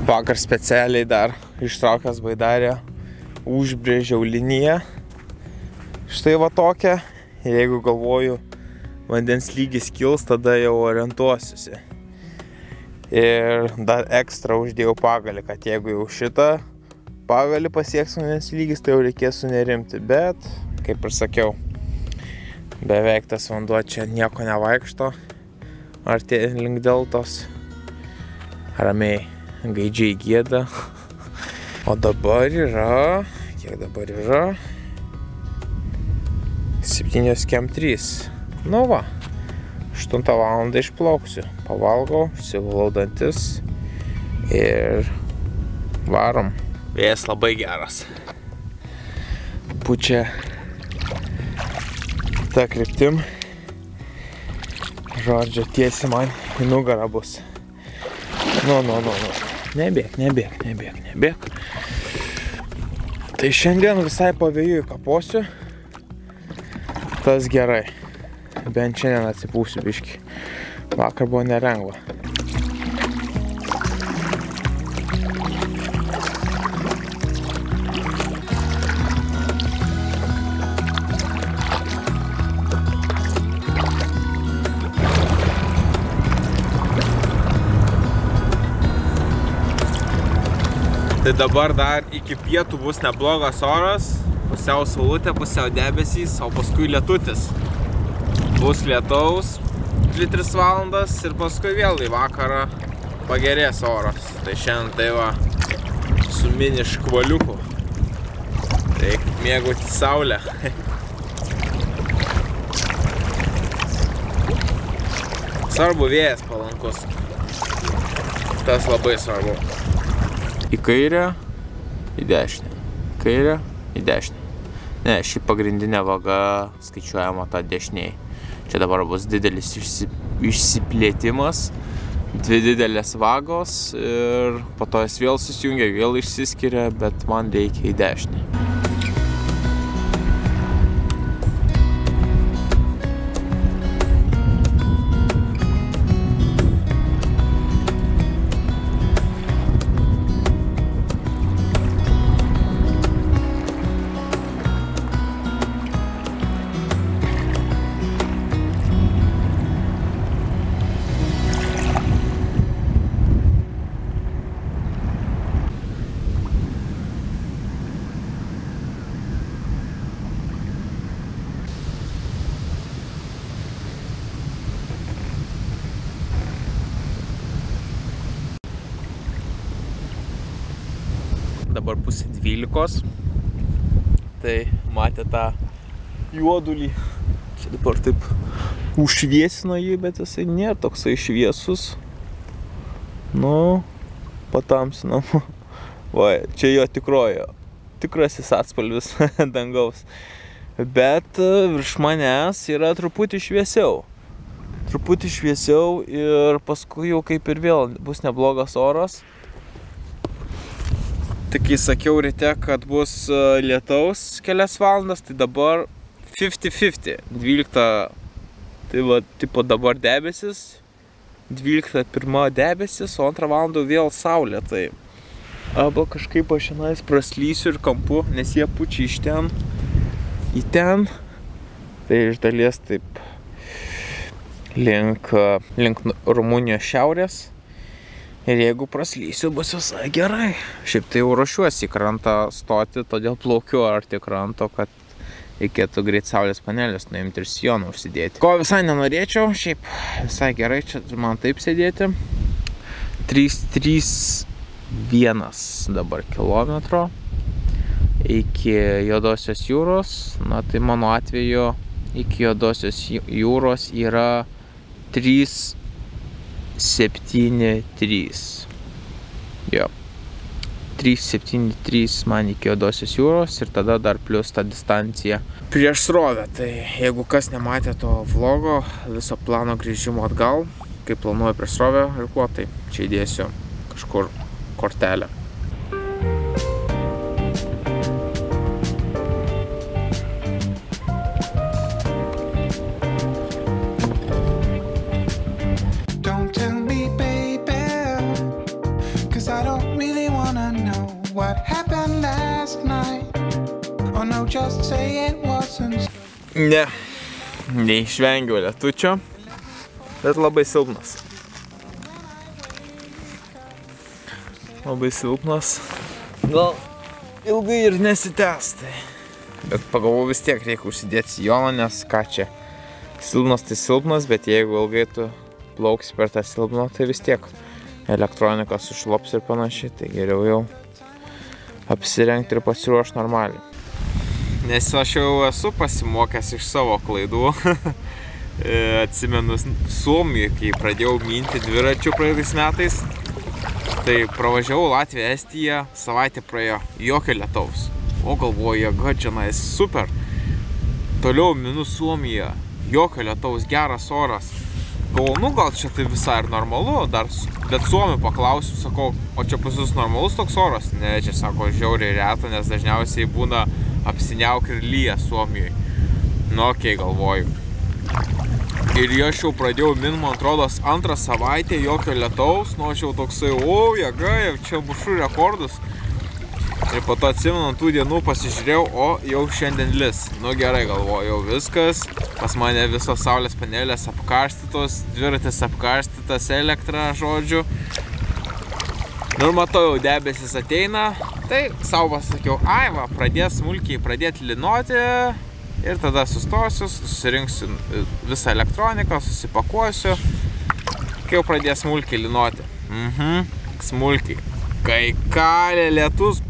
Vakar specialiai dar ištraukęs baidarę, užbrėžiau liniją. Štai va tokia. Ir jeigu galvoju, vandens lygis kils, tada jau orientuosiuosi. Ir dar ekstra uždėjau pagalį, kad jeigu jau šitą pagalį pasieks vandens lygis, tai jau reikės sunerimti. Bet, kaip ir sakiau, beveik tas vanduo čia nieko nevaikšto. Artėja link deltos. Ramiai gaidžiai gieda. O dabar yra, kiek dabar yra? 7:03. Nu va, 8 valandą išplauksiu. Pavalgau, išsivalau dantis ir varom. Vėjas labai geras. Pučia ta kryptim. Žodžiu, tiesi man į nugarą bus. Nu. Nebėk. Tai šiandien visai pavėjui kaposiu. Tas gerai. Bent šiandien atsipūsiu biškį. Vakar buvo nelengva. Tai dabar dar iki pietų bus neblogas oras, pusiau saulutė, pusiau debesys, o paskui lietutis. Bus lietaus 2-3 valandas ir paskui vėl į vakarą pagerės oras. Tai šiandien tai va su mini škvaliuku. Reikia mėgauti saulę. Svarbu vėjas palankus. Tas labai svarbu. Į kairę, į dešinę. Kairę, į dešinę. Ne, ši pagrindinė vaga skaičiuojama ta dešiniai. Čia dabar bus didelis išsiplėtimas, 2 didelės vagos ir po to jis vėl susijungia, vėl išsiskiria, bet man reikia į dešinę. Dabar pusė 12. Tai matė tą juodulį. Čia dabar taip užšviesino jį, bet jisai nėra toksai šviesus. Nu, patamsinam. Va, čia jo tikrasis atspalvis dangaus. Bet virš manęs yra truputį šviesiau. Ir paskui jau kaip ir vėl bus neblogas oras. Tik kai sakiau ryte, kad bus lietaus kelias valandas, tai dabar 50-50. 12, tai va, tipo dabar debesis, 12 pirma debesis, o 2 valandą vėl saulė. Tai arba kažkaip aš šiandien praslysiu ir kampu, nes jie pučia iš ten į ten. Tai iš dalies taip link Rumunijos šiaurės. Ir jeigu praslysiu, bus visai gerai. Šiaip tai jau ruošiuosi į krantą stoti, todėl plaukiu arti kranto, kad reikėtų greit saulės panelės nuimti ir sijoną užsidėti. Ko visai nenorėčiau, šiaip visai gerai čia man taip sėdėti. 3,1 dabar kilometro iki Juodosios jūros. Na tai mano atveju iki Juodosios jūros yra 3,73. Jo. 3,73 man iki Juodosios jūros ir tada dar plus ta distancija prieš srovę. Tai jeigu kas nematė to vlogo, viso plano grįžimo atgal, kaip planuoju prieš srovę ir kuo, tai čia įdėsiu kažkur kortelę. Don't tell me, baby, 'cause I don't mean what happened last night. Oh no, just say it wasn't. Ne, neišvengiau lietučio, bet labai silpnas. Labai silpnas. Gal ilgai ir nesitęs, tai. Bet pagalvoju, vis tiek reikia užsidėti sijoną, nes ką čia. Silpnas tai silpnas, bet jeigu ilgai tu plauksi per tą silpną, tai vis tiek elektronika sušlops ir panašiai, tai geriau jau apsirengti ir pasiruošti normaliai. Nes aš jau esu pasimokęs iš savo klaidų. Atsimenu Suomijoje, kai pradėjau minti dviračių praeitais metais, tai pravažiavau Latviją, Estiją, savaitę praėjo jokio lietaus. O galvoju, jėga, čianais super. Toliau minu Suomiją, jokio lietaus, geras oras. Galvoju, nu gal čia tai visai ir normalu, bet Suomių paklausiu, sakau, o čia pas jūs normalus toks oras? Ne, čia sako, žiauriai reta, nes dažniausiai būna apsiniauk ir lyja Suomijoje. Nu, okei, galvoju. Ir aš jau pradėjau man atrodo, antrą savaitę jokio lietaus, nu aš jau toksai, o, jėga, jau čia mušu rekordus. Ir po to atsimenu, tų dienų pasižiūrėjau, o jau šiandien lis. Nu gerai, galvoju, jau viskas. Pas mane visos saulės panelės apkarstytos, dviratis apkarstytas, elektra, žodžiu. Nu ir matau, jau debesis ateina. Tai sau pasakiau, ai va, pradės smulkiai pradėti linoti. Ir tada sustosiu, susirinksiu visą elektroniką, susipakuosiu. Kai jau pradės smulkiai linoti. Smulkiai. Kai kalė lietus,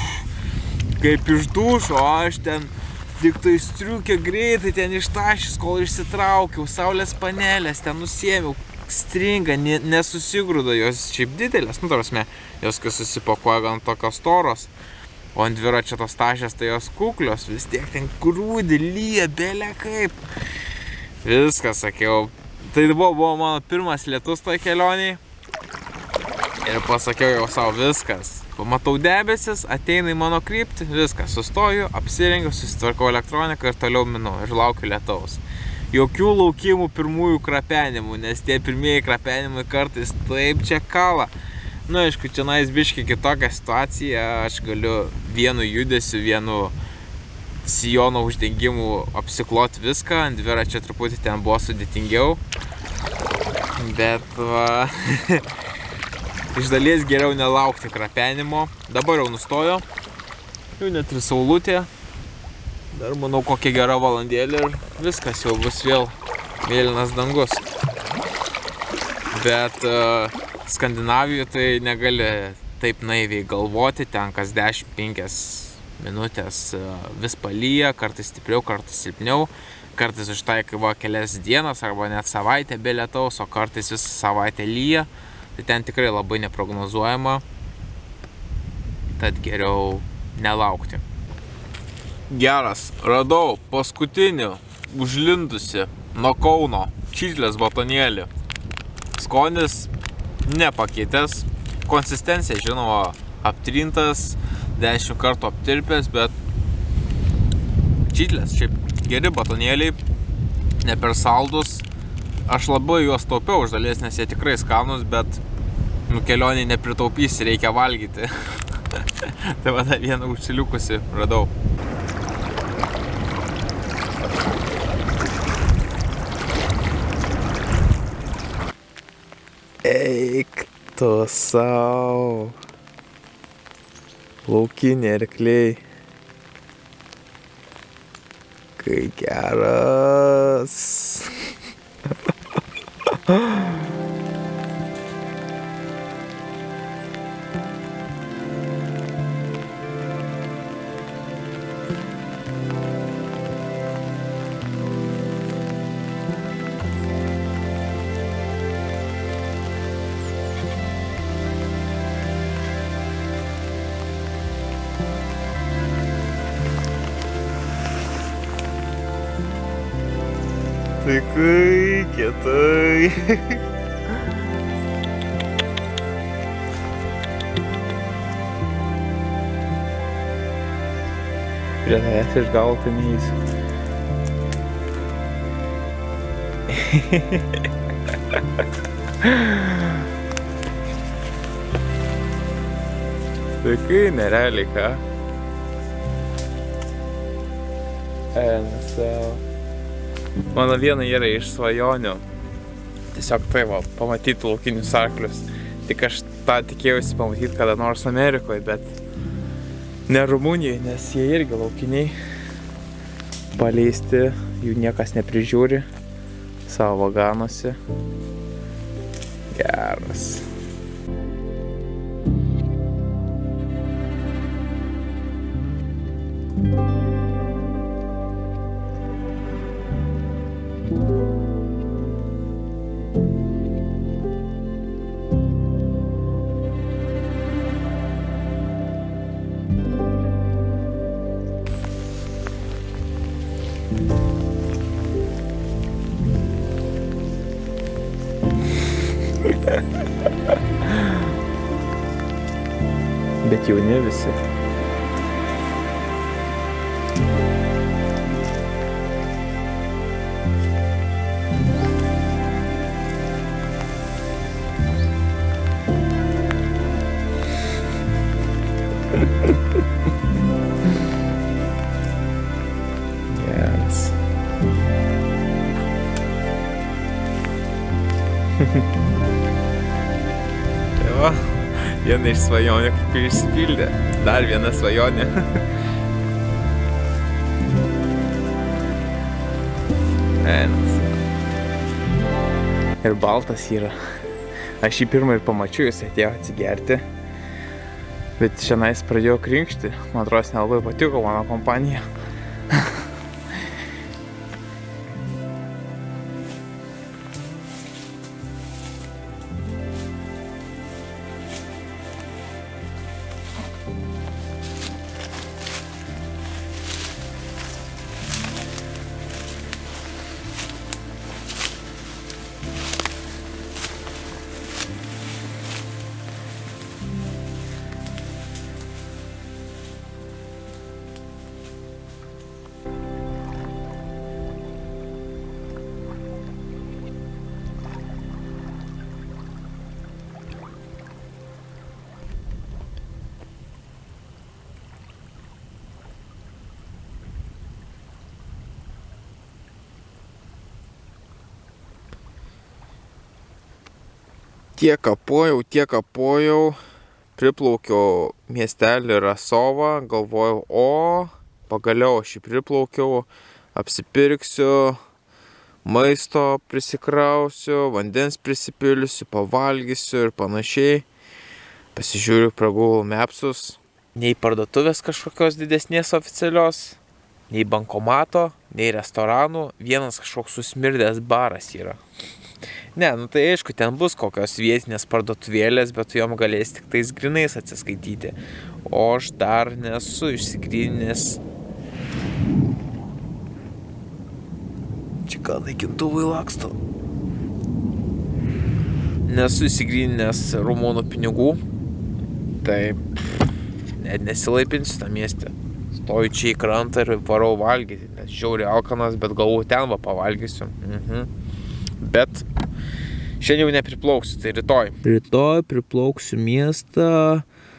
kaip iš dušo, aš ten tik tai striukė greitai ten ištašys, kol išsitraukiau, saulės panelės, ten nusiėmiau, stringa, nesusigrūdo, jos šiaip didelės, nu tarasme, jos kai susipakuoja gan tokios storos, o ant dviračio tos tašės tai jos kuklios, vis tiek ten grūdi, lyja, belė kaip. Viskas, sakiau, tai buvo mano pirmas lietus toj kelioniai. Ir pasakiau jau savo viskas. Pamatau debesis, ateina į mano kryptį, viskas, sustoju, apsirengiu, susitvarkau elektroniką ir toliau minu ir laukiu lietaus. Jokių laukimų pirmųjų krapenimų, nes tie pirmieji krapenimai kartais taip čia kala. Nu, aišku, čia biškai kitokia situacija, aš galiu vienu judesiu, vienu sijono uždengimu apsikloti viską, ant dviračio truputį ten buvo sudėtingiau. Bet va... Iš dalies geriau nelaukti krapenimo. Dabar jau nustojo. Jau net ir saulutė. Dar manau kokia gera valandėlė ir viskas jau bus vėl mėlynas dangus. Bet Skandinavijoje tai negali taip naiviai galvoti. Ten kas 10-5 minutės vis palyja, kartais stipriau, kartais silpniau. Kartais užtaikai va kelias dienas arba net savaitę be lietaus, o kartais visą savaitę lyja. Tai ten tikrai labai neprognozuojama, tad geriau nelaukti. Geras, radau paskutinį užlindusi nuo Kauno čyslės batonėlį. Skonis nepakeitęs, konsistencija žinoma aptrintas, 10 kartų aptirpęs, bet čyslės šiaip geri batonėliai, ne per saldus. Aš labai juos taupiau už dalies, nes jie tikrai skanus, bet kelionį nepritaupysi, reikia valgyti. Tai va, vieną užsiliukusi radau. Eik tu sau. Laukiniai arkliai. Kai geras. Tai kai kietai. Prie tavęs iš galo tai neįsiu. Tai kai nerealiai, ką? Mano viena yra iš svajonių. Tiesiog tai va, pamatyti laukinius arklius. Tik aš tą tikėjausi pamatyti kada nors Amerikoje, bet ne Rumunijoje, nes jie irgi laukiniai. Paleisti, jų niekas neprižiūri. Savo vaganuose. Geras. Bet jauni visi. Yes. Tai va, viena iš svajonių kaip ir išsipildė. Dar viena svajonė. Ir baltas yra. Aš jį pirmą ir pamačiau, jis atėjo atsigerti. Bet šiandien pradėjo krinkšti. Man atrodo, nelabai patiko mano kompanija. Tiek kapojau, priplaukiau miestelį Rasovą, galvojau, pagaliau aš jį priplaukiau, apsipirksiu, maisto prisikrausiu, vandens prisipilsiu, pavalgysiu ir panašiai. Pasižiūriu pro Google Mapsus, nei parduotuvės kažkokios didesnės oficialios, nei bankomato, nei restoranų, vienas kažkoks susmirdęs baras yra. Ne, tai aišku, ten bus kokios vietinės parduotuvėlės, bet tu jom galės tik tais grinais atsiskaityti. O aš dar nesu išsigryninęs. Čia gal naikintuvai laksto. Nesu išsigryninęs rumunų pinigų. Tai net nesilaipinsiu tą miestę. Stoju čia į krantą ir varau valgyti, nes žiauriai alkanas, bet galvoju ten va pavalgysiu. Bet šiandien jau nepriplauksiu, tai rytoj. Rytoj priplauksiu miestą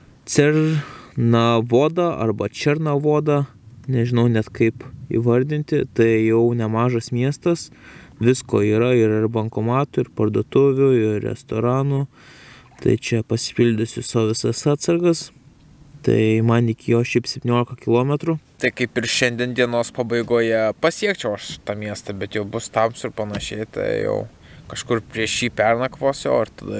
Cernavodą arba Černavodą, nežinau net kaip įvardinti, tai jau nemažas miestas, visko yra ir bankomatų, ir parduotuvių, ir restoranų, tai čia pasipildysiu savo visas atsargas, tai man iki jo šiaip 17 km. Tai kaip ir šiandien dienos pabaigoje pasiekčiau aš tą miestą, bet jau bus tamsu ir panašiai, tai jau kažkur prieš jį pernakvosiu, ir tada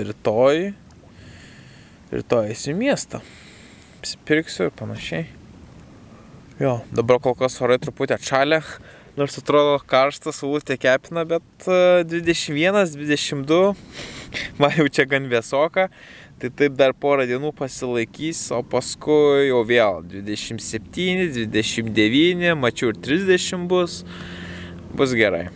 rytoj eisiu į miestą. Apsipirksiu ir panašiai. Jo, dabar kol kas orai truputį atšalę, nors atrodo karštas, saulutė kepina, bet 21, 22, man jau čia gan vėsoka, tai taip dar porą dienų pasilaikys, o paskui jau vėl 27, 29, mačiau ir 30 bus gerai.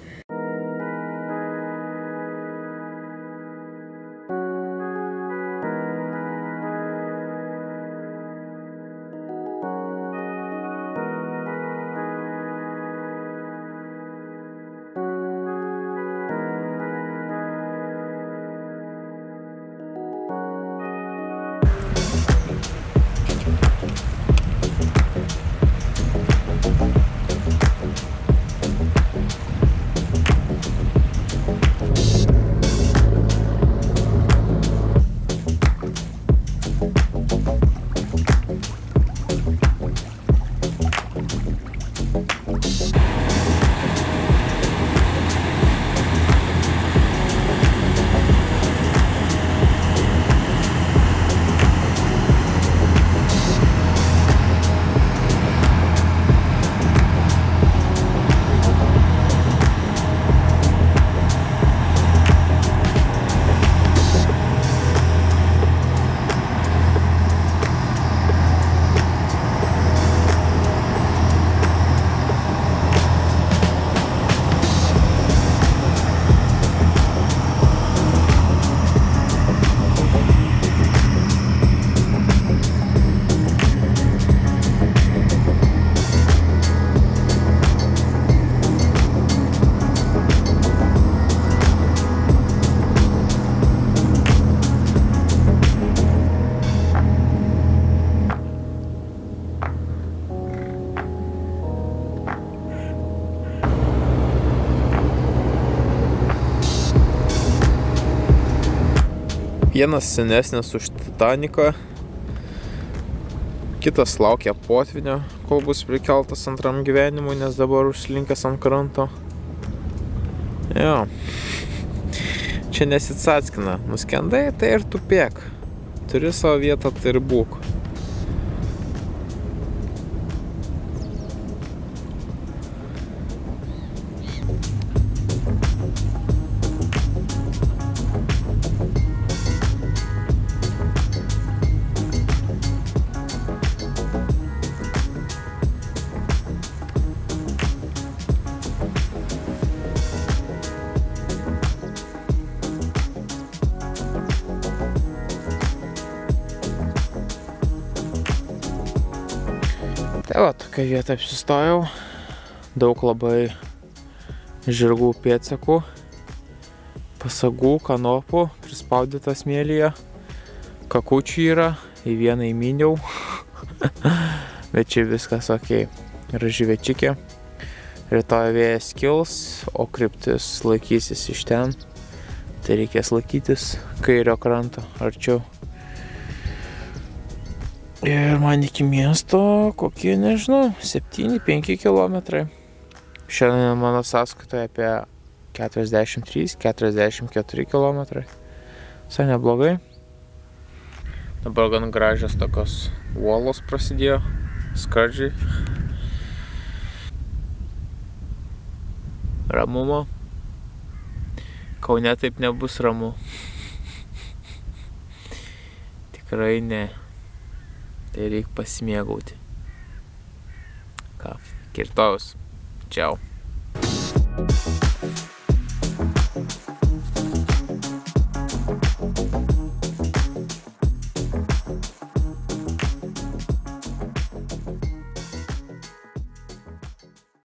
Vienas senesnis už Titaniką. Kitas laukia potvinio, kol bus prikeltas antram gyvenimui, nes dabar užslinkęs ant kranto. Jo. Čia nesitsackina. Nuskendai, tai ir tupėk. Turi savo vietą, tai ir būk. Tai va, tokia vieta apsistojau. Daug labai žirgų pėdsakų, pasagų, kanopų, prispaudyta smėlyje. Kakučių yra, į vieną įminiau. Bet čia viskas okei. Graži večikė. Rytoj vėjas kils, o kryptis laikysis iš ten. Tai reikės laikytis kairio kranto arčiau. Ir man iki miesto kokie, nežinau, 7-5 kilometrai. Šiandien mano sąskaitoje apie 43-44 kilometrai. Visai neblogai. Dabar gan gražios tokios uolos prasidėjo, skardžiai. Ramumo. Kaune taip nebus ramu. Tikrai ne. Tai reikia pasimėgauti. Ką, kirtojus. Čiau.